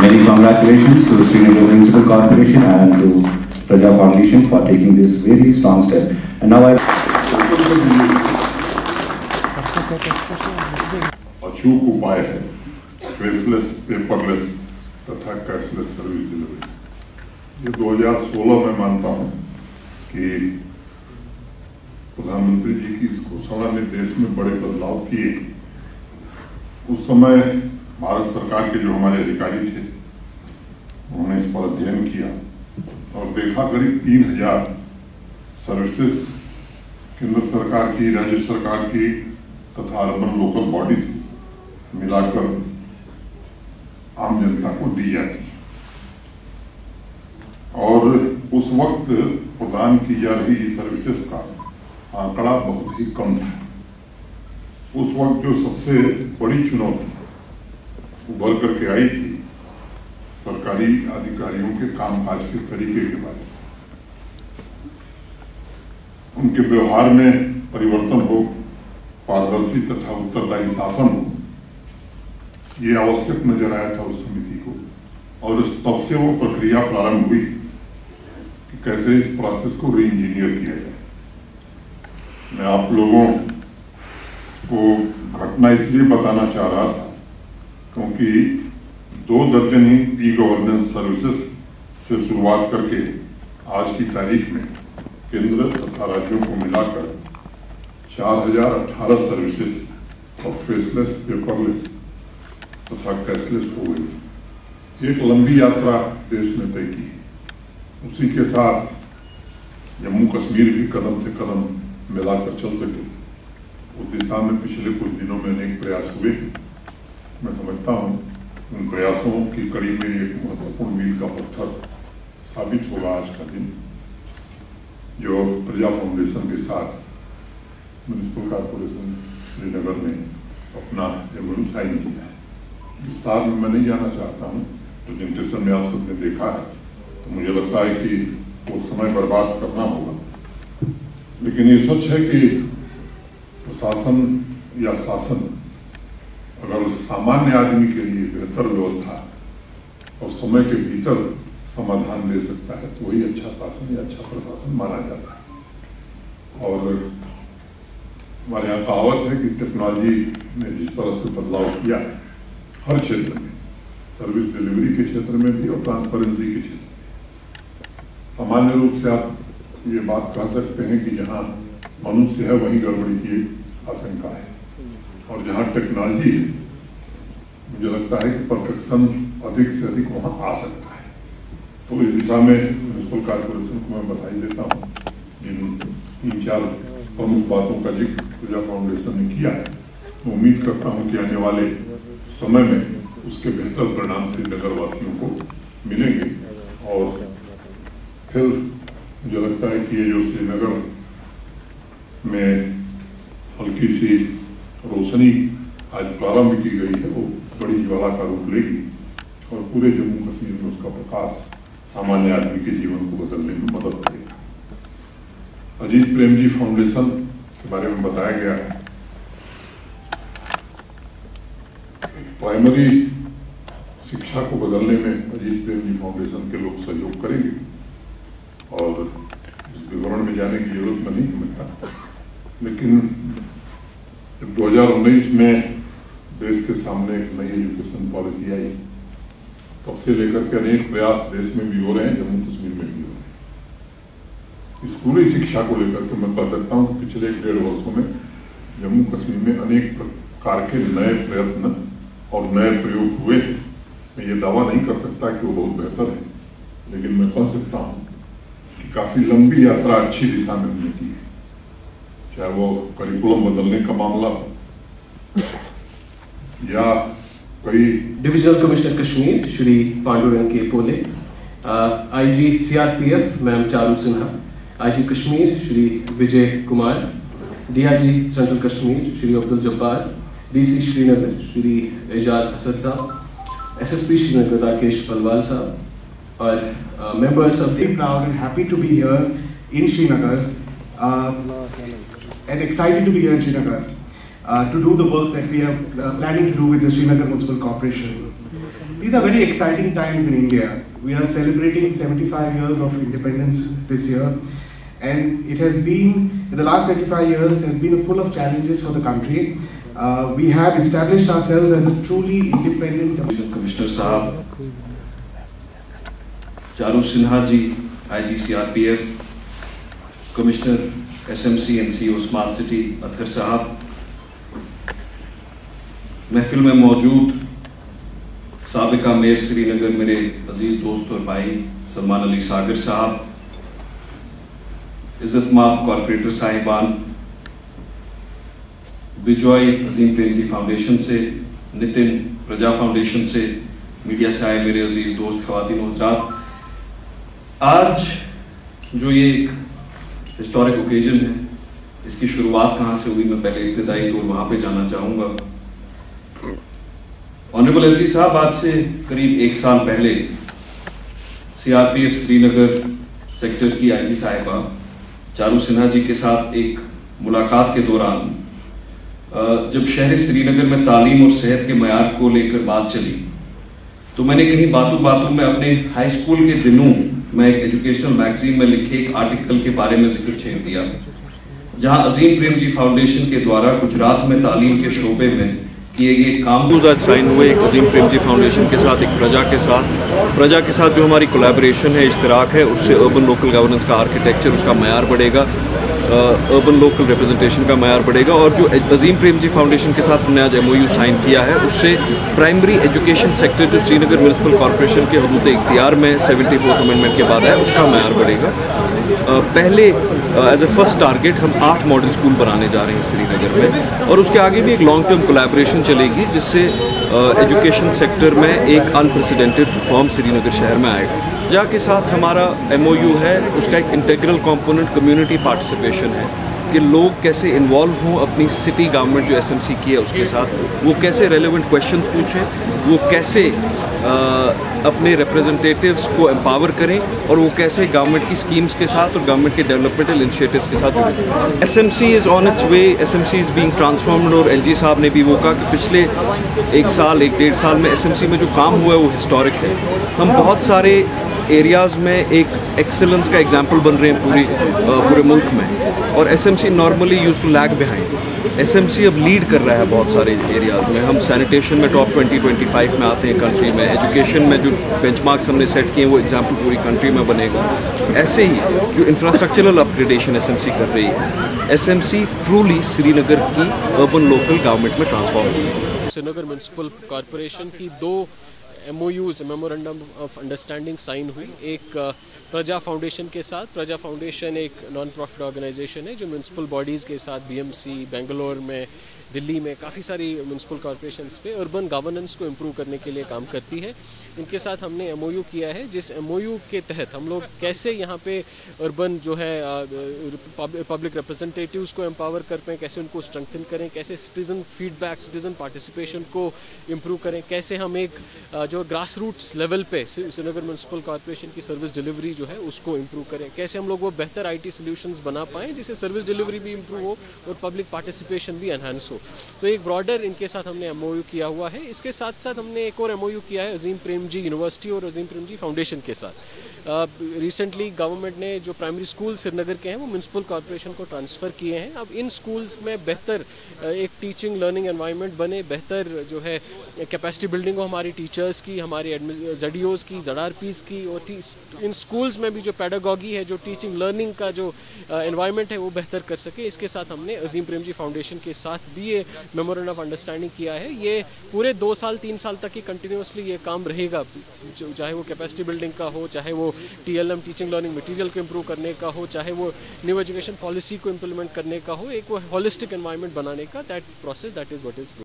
Many congratulations to Srinagar Municipal Corporation and to Praja Foundation for taking this very strong step. And now I अचूक उपाय है faceless, paperless तथा cashless service delivery. ये 2016 में मानता हूँ कि प्रधानमंत्री जी की इस घोषणा ने देश में बड़े बदलाव किए। उस समय भारत सरकार के जो हमारे अधिकारी थे उन्होंने इस पर अध्ययन किया और देखा करीब 3000 सर्विसेज केंद्र सरकार की, राज्य सरकार की तथा अर्बन लोकल बॉडीज मिलाकर आम जनता को दी जाती और उस वक्त प्रदान की जा रही सर्विसेज का आंकड़ा बहुत ही कम था। उस वक्त जो सबसे बड़ी चुनौती उभर करके आई थी सरकारी अधिकारियों के कामकाज के तरीके के बारे में, उनके व्यवहार में परिवर्तन हो, पारदर्शी तथा उत्तरदायी शासन हो, ये आवश्यक नजर आया था उस समिति को। और तब से वो प्रक्रिया प्रारंभ हुई कि कैसे इस प्रोसेस को री इंजीनियर किया जाए। मैं आप लोगों को घटना इसलिए बताना चाह रहा था क्योंकि 2 दर्जन ही ई गवर्नेंस सर्विसेज से शुरुआत करके आज की तारीख में केंद्र तथा राज्यों को मिलाकर 4018 सर्विसेज और फेसलेस, पेपरलेस तथा कैशलेस हो गई। एक लंबी यात्रा देश ने तय की। उसी के साथ जम्मू कश्मीर भी कदम से कदम मिलाकर चल सके, उस दिशा में पिछले कुछ दिनों में अनेक प्रयास हुए। मैं समझता हूँ उन प्रयासों की कड़ी में एक महत्वपूर्ण मील का पत्थर साबित होगा आज का दिन, जो प्रजा फाउंडेशन के साथ म्युनिसिपल कॉर्पोरेशन श्रीनगर ने अपना एमओयू साइन किया है। विस्तार में मैं नहीं जाना चाहता हूँ, प्रेजेंटेशन में आप सबने देखा है, तो मुझे लगता है कि वो समय बर्बाद करना होगा। लेकिन ये सच है कि प्रशासन या शासन अगर सामान्य आदमी के लिए बेहतर व्यवस्था और समय के भीतर समाधान दे सकता है तो वही अच्छा शासन या अच्छा प्रशासन माना जाता है। और हमारे यहाँ कहावत है कि टेक्नोलॉजी ने जिस तरह से बदलाव किया है हर क्षेत्र में, सर्विस डिलीवरी के क्षेत्र में भी और ट्रांसपेरेंसी के क्षेत्र में, सामान्य रूप से आप ये बात कह सकते हैं कि जहाँ मनुष्य है वहीं गड़बड़ी की आशंका है, और जहाँ टेक्नोलॉजी है मुझे लगता है कि परफेक्शन अधिक से अधिक वहाँ आ सकता है। तो इस दिशा में म्युनिसिपल कॉर्पोरेशन को मैं बधाई देता हूँ। जिन 3-4 प्रमुख बातों का जिक्र प्रजा फाउंडेशन ने किया है, मैं उम्मीद करता हूँ कि आने वाले समय में उसके बेहतर परिणाम श्रीनगर वासियों को मिलेंगे। और फिर मुझे लगता है कि ये जो श्रीनगर में हल्की सी रोशनी आज प्रारंभ की गई है वो बड़ी ज्वाला का रूप लेगी और पूरे जम्मू कश्मीर में उसका प्रकाश सामान्य आदमी के जीवन को बदलने में मदद करेगा। अजीत प्रेम जी फाउंडेशन के बारे में बताया गया है। प्राइमरी शिक्षा को बदलने में अजीत प्रेम जी फाउंडेशन के लोग सहयोग करेंगे और इस विवरण में जाने की जरूरत मैं नहीं समझता। लेकिन जब 2019 में देश के सामने एक नई एजुकेशन पॉलिसी आई, तब से लेकर के अनेक प्रयास देश में भी हो रहे हैं, जम्मू कश्मीर में भी हो रहे हैं। स्कूली शिक्षा को लेकर के मैं कह सकता हूँ कि पिछले 1.5 वर्षों में जम्मू कश्मीर में अनेक प्रकार के नए प्रयत्न और नए प्रयोग हुए। मैं ये दावा नहीं कर सकता कि वो बहुत बेहतर है, लेकिन मैं कह सकता हूँ कि काफी लंबी यात्रा अच्छी दिशा में हमने की है। चाहे वो करिकुलम बदलने का मामला या कई divisional commissioner Kashmir Shri Pandurang K Pole, IG CRPF ma'am Charu Sinha, IG Kashmir Shri Vijay Kumar, DIG central Kashmir Shri Abdul Jabbar, DC Srinagar Shri Ejaz Asad साहब, एसएसपी श्रीनगर राकेश पलवाल साहब, और members of the proud and happy to be here in Srinagar and excited to be here in Srinagar to do the work that we are planning to do with the Srinagar Municipal Corporation. These are very exciting times in India. We are celebrating 75 years of independence this year, and it has been, in the last 75 years, has been full of challenges for the country. We have established ourselves as a truly independent Commissioner Sahab, Charu Sinha ji, IG CRPF, Commissioner SMC and CEO Smart City, Athar Sahab, महफिल में मौजूद साबिका mayor Srinagar मेरे अजीज दोस्त और भाई सलमान अली सागर साहब, इज्जतमाब corporator साहिबान, विजॉय अजीम Prem ji foundation से, नितिन प्रजा फाउंडेशन से, मीडिया से आए मेरे अजीज दोस्त ख़वातीन और हज़रात, आज जो ये एक हिस्टोरिक ओकेजन है, इसकी शुरुआत कहाँ से हुई, मैं पहले इब्तिदाई तौर वहाँ पे जाना चाहूँगा। ऑनरेबल एलजी साहब, आज से करीब 1 साल पहले सीआरपीएफ श्रीनगर सेक्टर की आईजी साहिबा चारू सिन्हा जी के साथ एक मुलाकात के दौरान जब शहर श्रीनगर में तालीम और सेहत के मयार को लेकर बात चली, तो मैंने कहीं बातों बातों में अपने हाई स्कूल के दिनों में एक एजुकेशनल मैगजीन में लिखे एक आर्टिकल के बारे में जिक्र छेड़ दिया, जहां अजीम प्रेम जी फाउंडेशन के द्वारा गुजरात में तालीम के शोबे में किए गए काम आज साइन हुए एक अजीम प्रेम जी फाउंडेशन के साथ, एक प्रजा के साथ जो हमारी कोलैबोरेशन है, इश्तराक है, उससे अर्बन लोकल गवर्नेंस का आर्किटेक्चर, उसका मयार बढ़ेगा, अर्बन लोकल रिप्रेजेंटेशन का मयार बढ़ेगा। और जो अजीम प्रेम जी फाउंडेशन के साथ हमने आज MOU साइन किया है, उससे प्राइमरी एजुकेशन सेक्टर जो श्रीनगर म्यूनिसिपल कॉर्पोरेशन के हदूद इख्तियार में 74th अमेंडमेंट के बाद है, उसका मयार बढ़ेगा। पहले एज ए फर्स्ट टारगेट हम 8 मॉडल स्कूल बनाने जा रहे हैं श्रीनगर में, और उसके आगे भी एक लॉन्ग टर्म कोलैबोरेशन चलेगी, जिससे एजुकेशन सेक्टर में एक अनप्रेसिडेंटेड रिफॉर्म श्रीनगर शहर में आएगा। जहाँ के साथ हमारा MOU है, उसका एक इंटीग्रल कंपोनेंट कम्युनिटी पार्टिसिपेशन है कि लोग कैसे इन्वॉल्व हों अपनी सिटी गवर्नमेंट जो SMC की है उसके साथ, वो कैसे रेलेवेंट क्वेश्चंस पूछें, वो कैसे अपने रिप्रेजेंटेटिव्स को एम्पावर करें, और वो कैसे गवर्नमेंट की स्कीम्स के साथ और गवर्नमेंट के डेवलपमेंटल इनिशिएटिव्स के साथ जुड़े। SMC is on its way, SMC is being transformed, और LG साहब ने भी वो कहा कि पिछले 1 साल 1.5 साल में SMC में जो काम हुआ है वो हिस्टोरिक है। हम बहुत सारे एरियाज़ में एक एक्सेलेंस का एग्जाम्पल बन रहे हैं पूरे मुल्क में, और SMC normally use to lag behind. SMC अब लीड कर रहा है बहुत सारे एरियाज़ में। हम सैनिटेशन में टॉप 20-25 में आते हैं कंट्री में, एजुकेशन में जो बेंचमार्क्स हमने सेट किए हैं वो एग्जाम्पल पूरी कंट्री में बनेगा। ऐसे ही जो इंफ्रास्ट्रक्चरल अपग्रेडेशन SMC कर रही है, SMC ट्रूली श्रीनगर की अर्बन लोकल गवर्नमेंट में ट्रांसफॉर्म हुई है। श्रीनगर म्यूनिसिपल कॉरपोरेशन की 2 MOUs memorandum of understanding sign हुई, एक प्रजा फाउंडेशन के साथ। प्रजा फाउंडेशन एक नॉन प्रॉफिट ऑर्गेनाइजेशन है जो म्यूनिसिपल बॉडीज़ के साथ BMC, बेंगलोर में, दिल्ली में, काफ़ी सारी म्यूनिसिपल कॉर्पोरेशंस पे अर्बन गवर्नेंस को इम्प्रूव करने के लिए काम करती है। इनके साथ हमने MOU किया है, जिस MOU के तहत हम लोग कैसे यहाँ पे अर्बन जो है पब्लिक रिप्रेजेंटेटिव्स को एम्पावर कर पाएँ, कैसे उनको स्ट्रेंथन करें, कैसे सिटीज़न फीडबैक, सिटीज़न पार्टिसिपेशन को इम्प्रूव करें, कैसे हम एक जो ग्रास रूट्स लेवल पे श्रीनगर म्यूनिसिपल कॉर्पोरेशन की सर्विस डिलीवरी जो है उसको इम्प्रूव करें, कैसे हम लोग वो बेहतर IT सॉल्यूशंस बना पाएँ जिससे सर्विस डिलीवरी भी इम्प्रूव हो और पब्लिक पार्टिसिपेशन भी एनहांस हो। तो एक ब्रॉडर इनके साथ हमने MOU किया हुआ है। इसके साथ साथ हमने एक और MOU किया है अजीम प्रेम जी यूनिवर्सिटी और अजीम प्रेम जी फाउंडेशन के साथ। रिसेंटली गवर्नमेंट ने जो प्राइमरी स्कूल श्रीनगर के हैं वो म्यूनिसिपल कॉर्पोरेशन को ट्रांसफ़र किए हैं। अब इन स्कूल्स में बेहतर एक टीचिंग लर्निंग एनवायरनमेंट बने, बेहतर जो है कैपेसिटी बिल्डिंग हो हमारी टीचर्स की, हमारे ZDOs की, ZRPs की, और इन स्कूल्स में भी जो पेडागॉगी है, जो टीचिंग लर्निंग का जो एनवायरनमेंट है वो बेहतर कर सके। इसके साथ हमने अजीम प्रेम जी फाउंडेशन के साथ भी ये मेमोरेंडम ऑफ अंडरस्टैंडिंग किया है। ये पूरे 2 साल 3 साल तक ही कंटिन्यूसली ये काम रहेगा, चाहे वो कैपेसिटी बिल्डिंग का हो, चाहे वो TLM टीचिंग लर्निंग मटेरियल को इम्प्रूव करने का हो, चाहे वो न्यू एजुकेशन पॉलिसी को इम्प्लीमेंट करने का हो, एक वो होलिस्टिक एनवायरनमेंट बनाने का that process that is what is